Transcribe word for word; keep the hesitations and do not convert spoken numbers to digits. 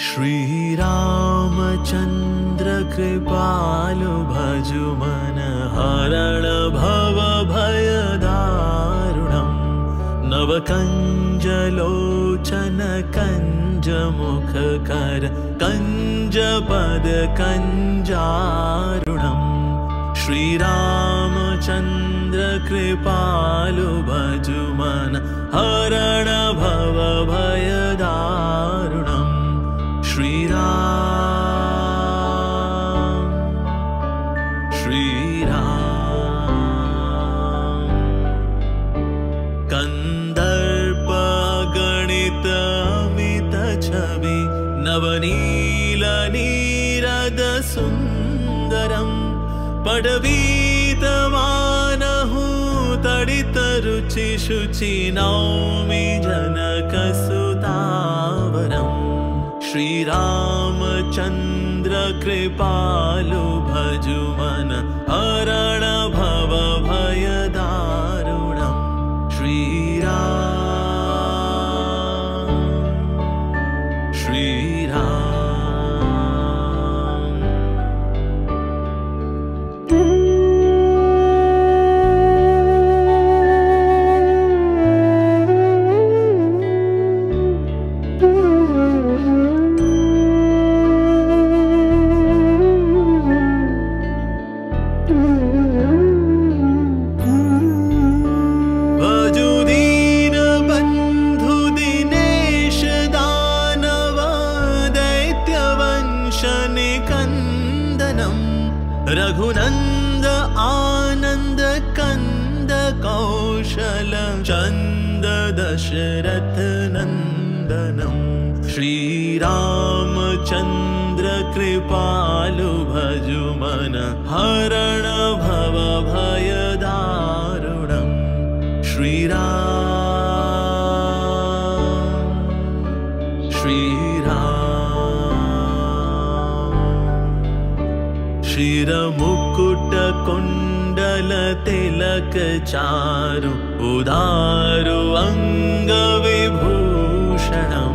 श्रीरामचन्द्र कृपालु भजु मन हरण भव भयदारुणम् नवकञ्जलोचन कञ्जमुखकर कञ्जपद कञ्जारुणम् श्रीरामचन्द्र कृपालु भजु मन हरण भव भयदारुणम् श्रीराम श्रीराम कंदर्प गणित अमित छवि नवनील नीरद सुंदरम पडवीत मानहु तडित रुचि शुचि नौमि जनक सुतावरम् श्रीरामचन्द्र कृपालु भजु मन हरण भव भयदारुणम् श्रीराम श्रीराम रघुनंद आनंद कंद कौशल चंद दशरथ नंदनम श्रीरामचन्द्र कृपालु भजु मन हरण भव भयदारुणम् श्रीराम श्रीराम शिरमुकुट कुंडल तिलक चारु उदारु अंग विभूषणम्